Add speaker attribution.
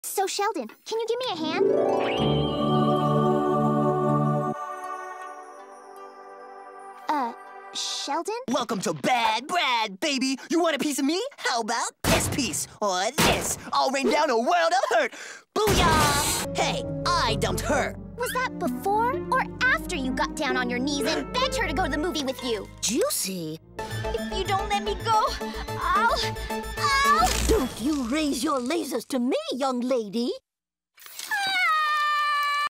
Speaker 1: So, Sheldon, can you give me a hand? Sheldon?
Speaker 2: Welcome to Bad Brad, baby. You want a piece of me? How about this piece or this? All rain down a world of hurt. Booyah! Hey, I dumped her.
Speaker 1: Was that before or after you got down on your knees and begged her to go to the movie with you?
Speaker 3: Juicy.
Speaker 1: If you don't let me go, I'll...
Speaker 3: Don't you raise your lasers to me, young lady.